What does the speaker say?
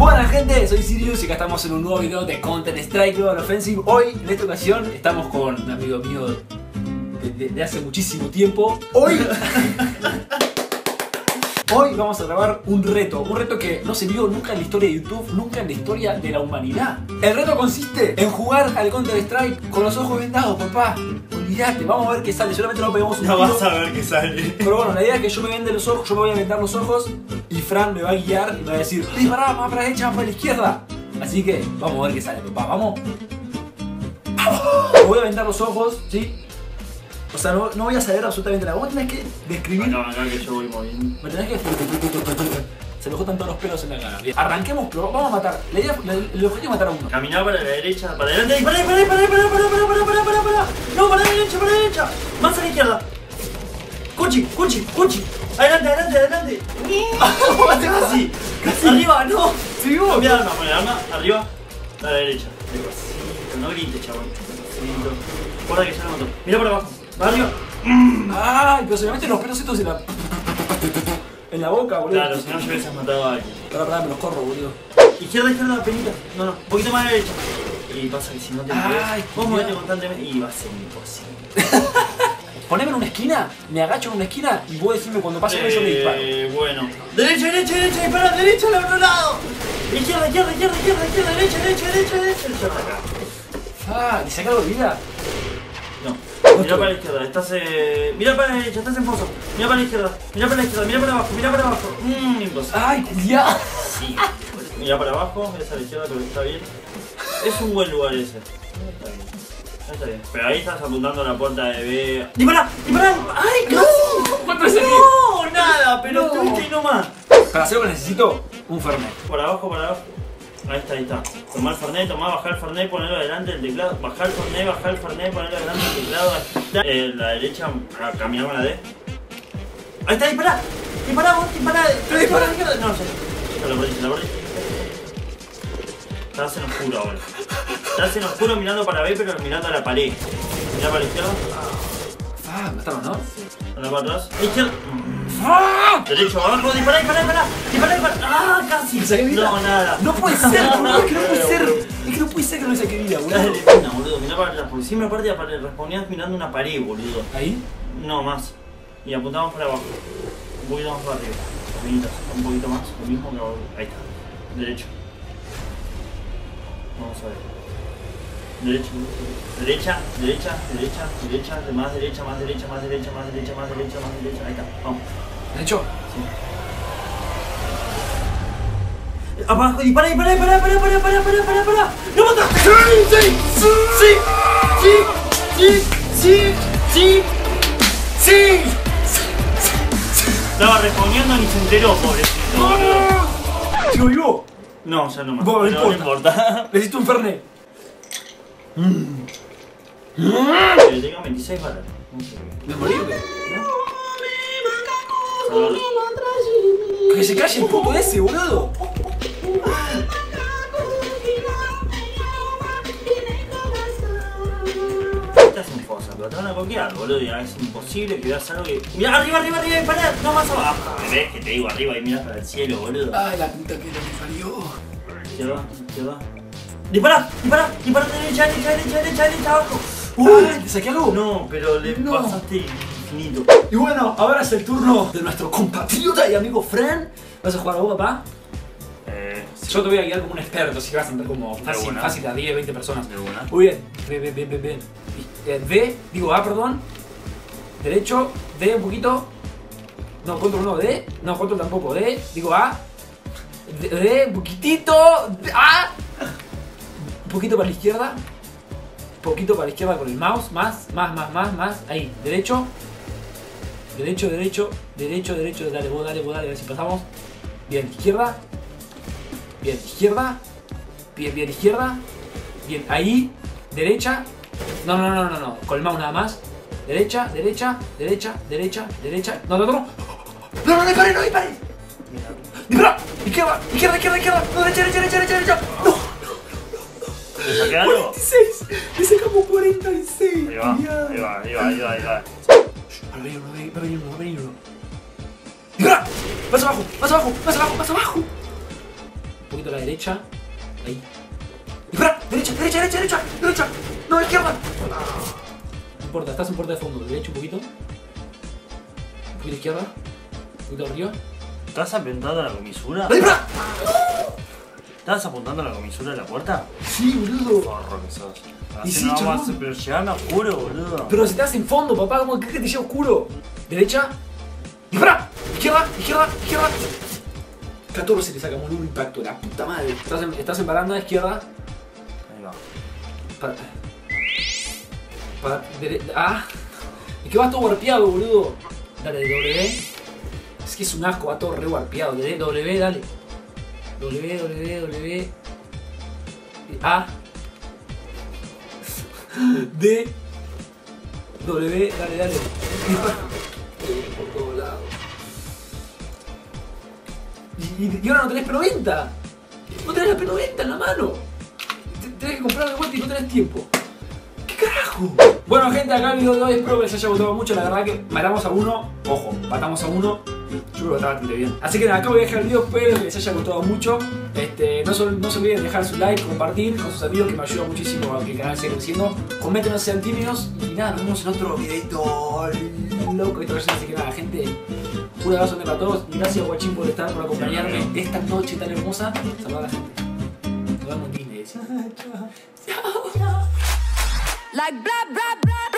Buena gente, soy Sirius y acá estamos en un nuevo video de Counter Strike Global Offensive. Hoy, en esta ocasión, estamos con un amigo mío de hace muchísimo tiempo. Hoy vamos a grabar un reto que no se vio nunca en la historia de YouTube, nunca en la historia de la humanidad. El reto consiste en jugar al Counter Strike con los ojos vendados, papá. Olvídate, vamos a ver qué sale, solamente no pegamos un tiro. No vas a ver qué sale. Pero bueno, la idea es que yo me vende los ojos, yo me voy a vendar los ojos y Fran me va a guiar y me va a decir, dispará, más para la derecha, más para la izquierda. Así que vamos a ver qué sale, papá, vamos. Me voy a vendar los ojos, ¿sí? O sea, no voy a saber absolutamente nada. Vos tenés que describir. Acá que yo voy moviendo. Me tenés que. Se me jodan todos los pelos en la cara. Bien. Arranquemos, pero vamos a matar. El objetivo es matar a uno. Caminar para la derecha, para adelante. ¡Para! No, para la derecha. Más a la izquierda. Cuchi. Adelante. Casi. Arriba, no. Sí, vos. Cambia arma, pon el arma. Arriba, a la derecha. Despacito, no grites, chabón. Despacito. Guarda que ya lo mató. Mira para abajo. Para arriba. Ay, pero se me meten los pelos estos en la boca, boludo. Claro, si no yo hubieses matado a alguien. Pará, me los corro, boludo. Izquierda, penita. No, un poquito más a la derecha. Y pasa que si no te mueves, vos movete constantemente y va a ser imposible. Poneme en una esquina, me agacho en una esquina y vos decirme cuando pase yo me disparo. Bueno. Derecha, dispara, derecha al otro lado. Izquierda, derecha. Ah, ¿y saca algo de vida? No. Mira para la izquierda, estás mira para la derecha, estás en foso. Mira para la izquierda, mira para abajo. Imposible. Ay, ya. Sí. Mira para abajo, ves a la izquierda, pero está bien. Es un buen lugar ese. Está bien. Pero ahí estás apuntando a la puerta de B. ¡Dispara! ¡Ay, casi! ¿Cuánto es aquí? No, nada, pero estuviste ahí nomás. Para hacerlo necesito un Fernet. Por abajo. Ahí está. Tomá el Fernet, bajar el Fernet, ponerlo adelante del teclado. Bajar el Fernet, ponerlo adelante del teclado. La derecha, caminar con la D. Ahí está, dispará, dispara. No sé. La perdí. Estás en oscuro ahora. Estás en oscuro mirando para B, pero mirando a la pared. Mira para la izquierda. Ah, mataron, ¿no? Anda para atrás. Izquierda. ¡Ah! Derecho, abajo, dispara. ¡Ah, casi! ¿Le saqué vida? No, nada. No puede ser, boludo, es que no puede ser que no le saqué vida, boludo. Dale, pena, boludo, mirá para atrás, porque siempre aparte respondías mirando una pared, boludo. ¿Ahí? No, más. Y apuntamos para abajo. Un poquito más para arriba. Amiguitas, un poquito más. Lo mismo que ahora. Ahí está. Derecho. Vamos a ver. Derecha, más derecha. Ahí está, vamos. ¿Derecho? Sí. Abajo, dispara. ¡No mataste! ¡Sí! Estaba respondiendo ni se enteró, pobrecito. ¿Sigo vivo? No, ya no más. No No importa. Necesito un Fernet. Que tenga 26 balas. ¿Me morí o qué? ¿No? Que se calle el puto ese, boludo. Estás en fosa, pero te van a coquear, boludo. Ya es imposible que veas algo que. Mirá, arriba, dispará. No más abajo. ¿Ves que te digo arriba y miras para el cielo, boludo? Ay, la puta que lo parió. Izquierda. Dispara, derecha, abajo. ¿Te saqué algo? No, pero le pasaste infinito. Y bueno, ahora es el turno de nuestro compatriota y amigo Fran. ¿Vas a jugar a vos, papá? Yo te voy a guiar como un experto, así que vas a entrar como fácil a 10, 20 personas. De una. Muy bien. Bien. D, digo A, perdón. Derecho, D un poquito. No, control no, D. No, control tampoco, D. Digo A. D, un poquitito. A. Un poquito para la izquierda. Un poquito para la izquierda con el mouse. Más. Ahí, derecho. Derecho. Dale, vos, a ver si pasamos. Bien, izquierda. Bien, izquierda. Bien, izquierda. Bien, ahí. Derecha. No. Con el mouse nada más. Derecha. No. No dispare. Dispara. Izquierda. No, derecha. No. ¿Te saqué algo? 46. Le sacamos 46. Ahí va. Va a venir uno. ¡Dispara! ¡Más abajo! poquito a la derecha. Ahí. Y pará, derecha. No, izquierda. No importa, estás en puerta de fondo. Derecha un poquito. Un poquito izquierda. Un poquito arriba. ¿Estás apuntando a la comisura? ¡Ahí, pará! ¿Estás apuntando a la comisura de la puerta? Sí, boludo. Forro que sos. Y Así sí, no vamos a chabón. hacer, pero llegame a oscuro, boludo. Pero si estás en fondo, papá, ¿cómo crees que te lleva oscuro? Derecha. Y pará. Izquierda. 14 le sacamos un impacto, la puta madre. Estás en baranda, izquierda. Ahí va. Es que va todo warpeado, boludo. Dale, W. Es que es un asco, va todo re warpeado. W, dale. W. A. D. W, dale. Por todos lados. Y ahora no tenés P90. No tenés la P90 en la mano. Tenés que comprar de vuelta y no tenés tiempo. ¿Qué carajo? Bueno, gente, acá el video de hoy espero que les haya gustado mucho. La verdad que matamos a uno. Ojo, matamos a uno. Yo creo que está bastante bien. Así que nada, acá voy a dejar el video. Espero que les haya gustado mucho. No se olviden de dejar su like, compartir con sus amigos, que me ayuda muchísimo a que el canal siga creciendo. Comenten, no sean tímidos. Y nada, nos vemos en otro videito loco. Así que nada, gente, un abrazo para todos. Y gracias, guachín, por acompañarme esta noche tan hermosa. Saludos a la gente. Nos vemos en Disney. Chao. Like blah blah blah.